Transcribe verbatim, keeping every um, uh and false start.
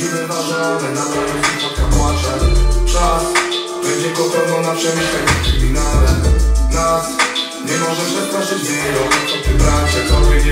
wyważone, naprawdę sympatia płacze. Czas będzie kontrolą na przemieszczeniu w kryminale. Nas nie może przestraszyć wyrok. Co ty bracie, co wy